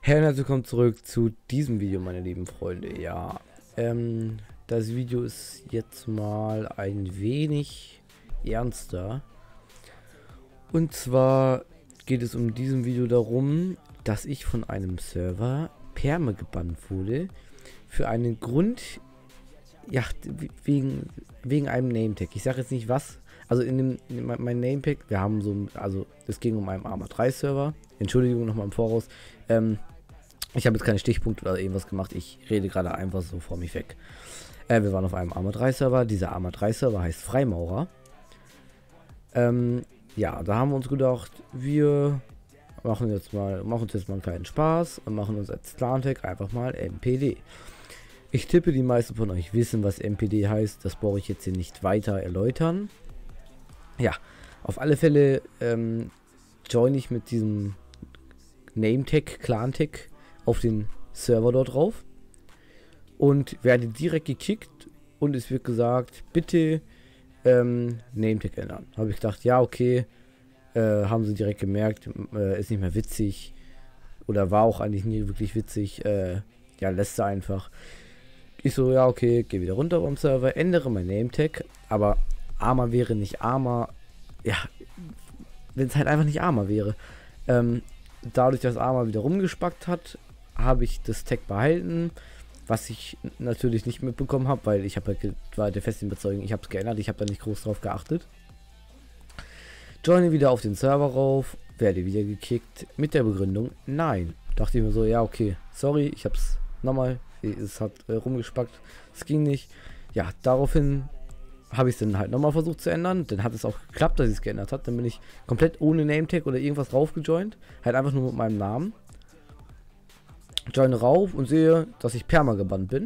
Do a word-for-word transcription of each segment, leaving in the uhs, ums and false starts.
Hey und herzlich willkommen zurück zu diesem Video, meine lieben Freunde. Ja, ähm, das Video ist jetzt mal ein wenig ernster. Und zwar geht es um diesem Video darum, dass ich von einem Server perma gebannt wurde für einen Grund, ja, wegen, wegen einem Nametag. Ich sage jetzt nicht was. Also in dem in mein Nametag, wir haben so, also es ging um einen Arma drei Server. Entschuldigung nochmal im Voraus. Ähm, ich habe jetzt keine Stichpunkte oder irgendwas gemacht. Ich rede gerade einfach so vor mich weg. Äh, wir waren auf einem Arma drei Server. Dieser Arma drei Server heißt Freimaurer. Ähm, ja, da haben wir uns gedacht, wir machen jetzt mal, machen uns jetzt mal einen kleinen Spaß und machen uns als Clantech einfach mal M P D. Ich tippe, die meisten von euch wissen, was M P D heißt. Das brauche ich jetzt hier nicht weiter erläutern. Ja, auf alle Fälle ähm, join ich mit diesem Nametag, Clantech auf den Server dort drauf und werde direkt gekickt und es wird gesagt, bitte ähm, Nametag ändern. Habe ich gedacht, ja okay, äh, haben sie direkt gemerkt, äh, ist nicht mehr witzig oder war auch eigentlich nie wirklich witzig, äh, ja, lässt sie einfach. Ich so, ja okay, gehe wieder runter vom Server, ändere mein Nametag, aber Arma wäre nicht Arma, ja, wenn es halt einfach nicht Arma wäre. Ähm, dadurch, dass Arma wieder rumgespackt hat, habe ich das Tag behalten, was ich natürlich nicht mitbekommen habe, weil ich habe halt, war der festen Überzeugung, ich habe es geändert, ich habe da nicht groß drauf geachtet. Joine wieder auf den Server rauf, werde wieder gekickt mit der Begründung, nein. Dachte ich mir so, ja okay, sorry, ich habe es nochmal, es hat äh, rumgespackt, es ging nicht. Ja, daraufhin habe ich es dann halt nochmal versucht zu ändern. Dann hat es auch geklappt, dass ich es geändert hat. Dann bin ich komplett ohne Nametag oder irgendwas drauf gejoint. Halt einfach nur mit meinem Namen. Joine rauf und sehe, dass ich perma gebannt bin.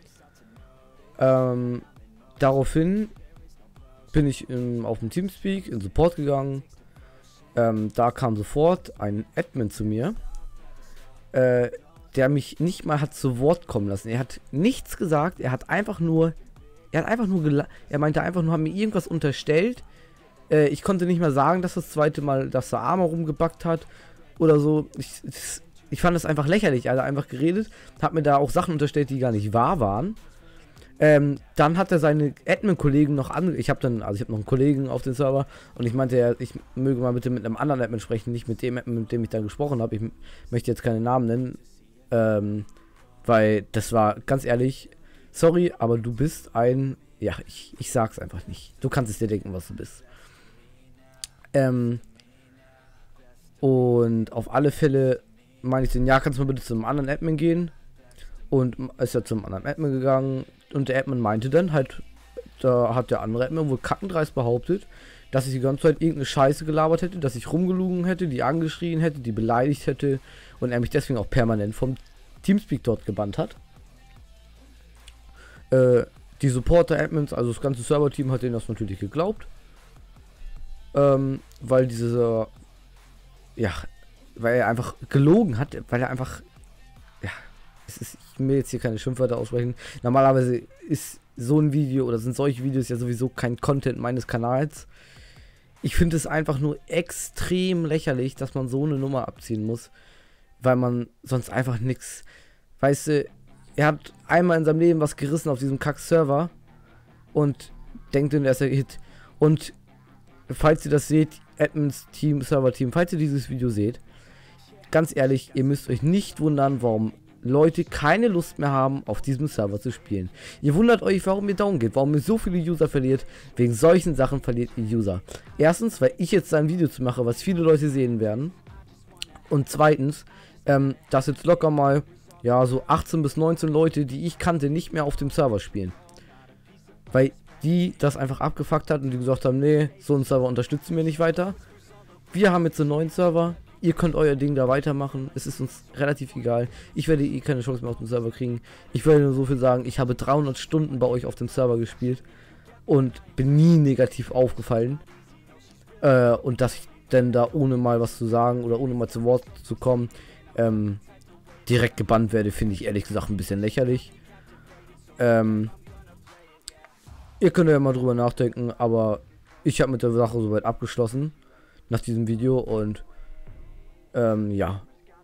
Ähm, daraufhin bin ich in, auf dem Teamspeak in Support gegangen. Ähm, da kam sofort ein Admin zu mir, äh, der mich nicht mal hat zu Wort kommen lassen. Er hat nichts gesagt. Er hat einfach nur Er hat einfach nur gela er meinte einfach nur, hat mir irgendwas unterstellt. Äh, ich konnte nicht mehr sagen, dass das zweite Mal, dass der Arma rumgebackt hat oder so. Ich, ich fand das einfach lächerlich. Er hat einfach geredet, hat mir da auch Sachen unterstellt, die gar nicht wahr waren. Ähm, dann hat er seine Admin-Kollegen noch an. Ich habe dann, also ich habe noch einen Kollegen auf dem Server und ich meinte, ja, ich möge mal bitte mit einem anderen Admin sprechen, nicht mit dem Admin, mit dem ich dann gesprochen habe. Ich möchte jetzt keine Namen nennen, ähm, weil das war ganz ehrlich. Sorry, aber du bist ein... Ja, ich, ich sag's einfach nicht. Du kannst es dir denken, was du bist. Ähm... Und auf alle Fälle meine ich den, ja, kannst du mal bitte zum anderen Admin gehen? Und ist ja zum anderen Admin gegangen. Und der Admin meinte dann halt, da hat der andere Admin wohl kackendreist behauptet, dass ich die ganze Zeit irgendeine Scheiße gelabert hätte, dass ich rumgelogen hätte, die angeschrien hätte, die beleidigt hätte. Und er mich deswegen auch permanent vom Teamspeak dort gebannt hat. Äh, die Supporter-Admins, also das ganze Server-Team hat denen das natürlich geglaubt. Ähm, weil dieser, ja, weil er einfach gelogen hat, weil er einfach, ja, es ist, ich will jetzt hier keine Schimpfwörter aussprechen. Normalerweise ist so ein Video oder sind solche Videos ja sowieso kein Content meines Kanals. Ich finde es einfach nur extrem lächerlich, dass man so eine Nummer abziehen muss, weil man sonst einfach nichts, weißt du, er hat einmal in seinem Leben was gerissen auf diesem Kack-Server und denkt, er ist der Hit. Und falls ihr das seht, Admins Team, Server-Team, falls ihr dieses Video seht, ganz ehrlich, ihr müsst euch nicht wundern, warum Leute keine Lust mehr haben, auf diesem Server zu spielen. Ihr wundert euch, warum ihr down geht, warum ihr so viele User verliert. Wegen solchen Sachen verliert ihr User. Erstens, weil ich jetzt ein Video zu mache, was viele Leute sehen werden. Und zweitens, ähm, dass jetzt locker mal ja, so achtzehn bis neunzehn Leute, die ich kannte, nicht mehr auf dem Server spielen. Weil die das einfach abgefuckt hat und die gesagt haben, nee, so einen Server unterstützen wir nicht weiter. Wir haben jetzt einen neuen Server, ihr könnt euer Ding da weitermachen, es ist uns relativ egal. Ich werde eh keine Chance mehr auf dem Server kriegen. Ich werde nur so viel sagen, ich habe dreihundert Stunden bei euch auf dem Server gespielt und bin nie negativ aufgefallen. Äh, und dass ich denn da ohne mal was zu sagen oder ohne mal zu Wort zu kommen, ähm, direkt gebannt werde, finde ich ehrlich gesagt ein bisschen lächerlich. Ähm, ihr könnt ja mal drüber nachdenken, aber ich habe mit der Sache soweit abgeschlossen nach diesem Video und ähm, ja,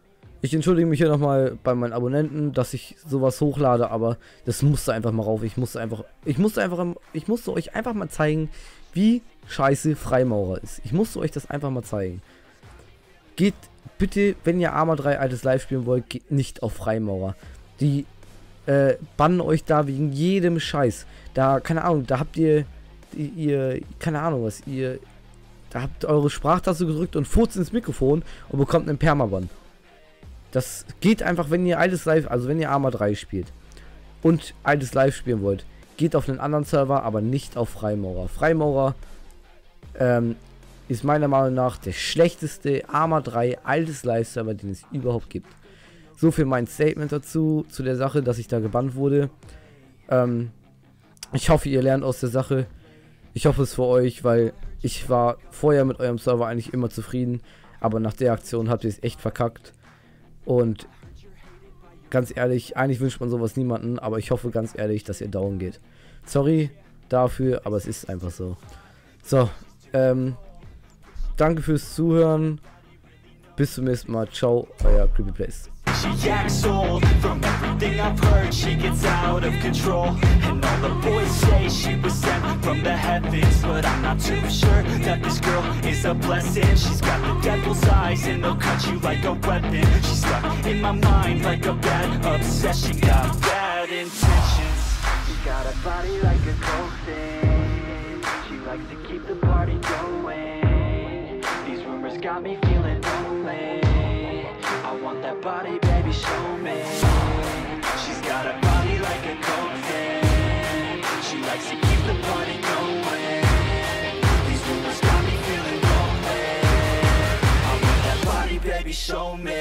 Ich entschuldige mich hier nochmal bei meinen Abonnenten, dass ich sowas hochlade, aber das musste einfach mal rauf. Ich musste einfach, ich musste einfach, ich musste euch einfach mal zeigen, wie scheiße Freimaurer ist. Ich musste euch das einfach mal zeigen. Geht bitte, wenn ihr Arma drei altes Live spielen wollt, geht nicht auf Freimaurer. Die äh, bannen euch da wegen jedem Scheiß. Da, keine Ahnung, da habt ihr, die, ihr, keine Ahnung was, ihr, da habt eure Sprachtaste gedrückt und furzt ins Mikrofon und bekommt einen Permaban. Das geht einfach, wenn ihr altes Live, also wenn ihr Arma drei spielt und altes Live spielen wollt, geht auf einen anderen Server, aber nicht auf Freimaurer. Freimaurer ähm, ist meiner Meinung nach der schlechteste Arma drei altes Live Server, den es überhaupt gibt. So viel mein Statement dazu, zu der Sache, dass ich da gebannt wurde. Ähm, ich hoffe, ihr lernt aus der Sache. Ich hoffe es für euch, weil ich war vorher mit eurem Server eigentlich immer zufrieden, aber nach der Aktion habt ihr es echt verkackt. Und ganz ehrlich, eigentlich wünscht man sowas niemanden, aber ich hoffe ganz ehrlich, dass ihr down geht. Sorry dafür, aber es ist einfach so. So, ähm, danke fürs Zuhören. Bis zum nächsten Mal. Ciao, euer CreepyPlace. She acts old, from everything I've heard she gets out of control. And all the boys say she was sent from the heavens, but I'm not too sure that this girl is a blessing. She's got the devil's eyes and they'll cut you like a weapon. She's stuck in my mind like a bad obsession. Got bad intentions. She's got a body like a coffin. She likes to keep the party going. These rumors got me feeling lonely. I want that body, baby, show me. She's got a body like a coffin. She likes to keep the party going. These rumors got me feeling lonely. I want that body, baby, show me.